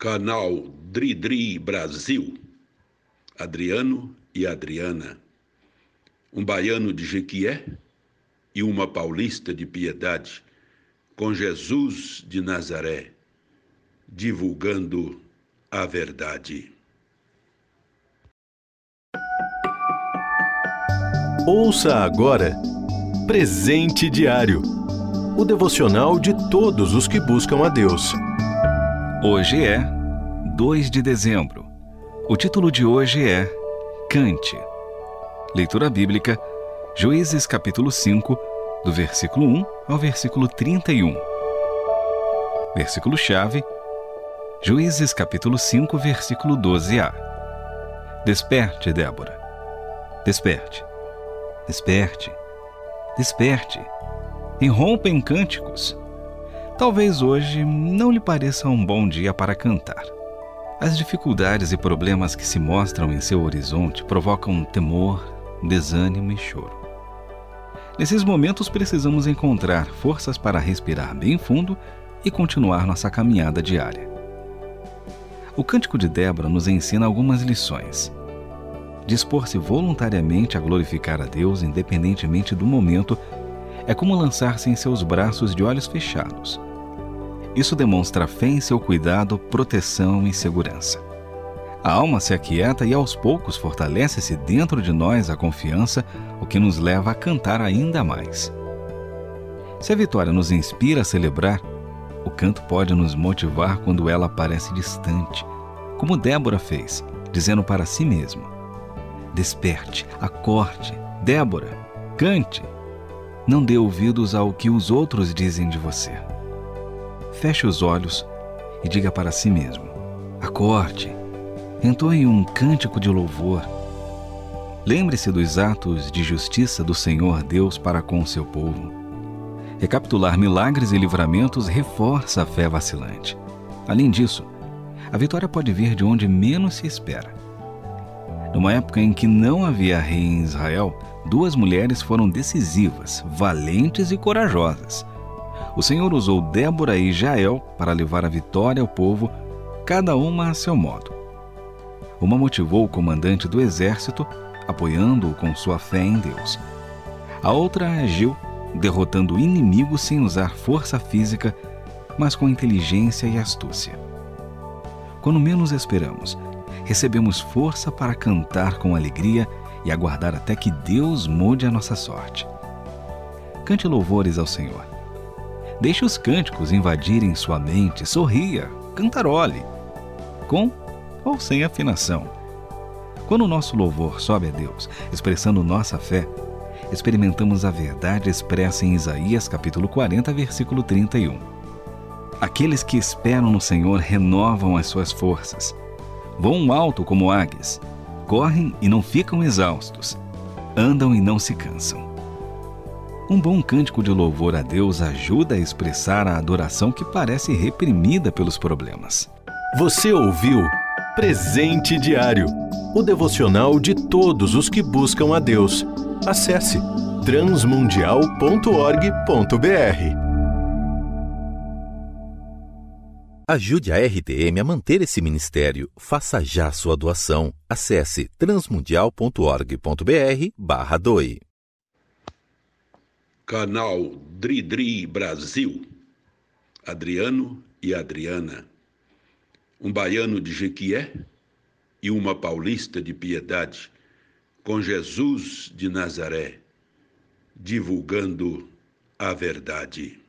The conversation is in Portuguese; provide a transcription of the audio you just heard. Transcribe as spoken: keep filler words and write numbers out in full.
Canal Dri-Dri Brasil, Adriano e Adriana, um baiano de Jequié e uma paulista de Piedade, com Jesus de Nazaré, divulgando a verdade. Ouça agora Presente Diário, o devocional de todos os que buscam a Deus. Hoje é dois de dezembro. O título de hoje é Cante. Leitura bíblica, Juízes capítulo cinco, do versículo um ao versículo trinta e um. Versículo-chave, Juízes capítulo cinco, versículo doze a. Desperte, Débora. Desperte. Desperte. Desperte. Irrompa em cânticos. Talvez hoje não lhe pareça um bom dia para cantar. As dificuldades e problemas que se mostram em seu horizonte provocam temor, desânimo e choro. Nesses momentos precisamos encontrar forças para respirar bem fundo e continuar nossa caminhada diária. O Cântico de Débora nos ensina algumas lições. Dispor-se voluntariamente a glorificar a Deus, independentemente do momento, é como lançar-se em seus braços de olhos fechados. Isso demonstra fé em seu cuidado, proteção e segurança. A alma se aquieta e aos poucos fortalece-se dentro de nós a confiança, o que nos leva a cantar ainda mais. Se a vitória nos inspira a celebrar, o canto pode nos motivar quando ela parece distante, como Débora fez, dizendo para si mesma: desperte, acorde, Débora, cante. Não dê ouvidos ao que os outros dizem de você. Feche os olhos e diga para si mesmo: acorde, entoie um cântico de louvor. Lembre-se dos atos de justiça do Senhor Deus para com o seu povo. Recapitular milagres e livramentos reforça a fé vacilante. Além disso, a vitória pode vir de onde menos se espera. Numa época em que não havia rei em Israel, duas mulheres foram decisivas, valentes e corajosas. O Senhor usou Débora e Jael para levar a vitória ao povo, cada uma a seu modo. Uma motivou o comandante do exército, apoiando-o com sua fé em Deus. A outra agiu, derrotando o inimigo sem usar força física, mas com inteligência e astúcia. Quando menos esperamos, recebemos força para cantar com alegria e aguardar até que Deus mude a nossa sorte. Cante louvores ao Senhor. Deixe os cânticos invadirem sua mente, sorria, cantarole, com ou sem afinação. Quando o nosso louvor sobe a Deus, expressando nossa fé, experimentamos a verdade expressa em Isaías capítulo quarenta, versículo trinta e um. Aqueles que esperam no Senhor renovam as suas forças. Voam alto como águias, correm e não ficam exaustos, andam e não se cansam. Um bom cântico de louvor a Deus ajuda a expressar a adoração que parece reprimida pelos problemas. Você ouviu Presente Diário, o devocional de todos os que buscam a Deus. Acesse transmundial ponto org ponto br. Ajude a R T M a manter esse ministério. Faça já sua doação. Acesse transmundial ponto org ponto br barra doe. Canal Dri-Dri Brasil, Adriano e Adriana, um baiano de Jequié e uma paulista de Piedade, com Jesus de Nazaré, divulgando a verdade.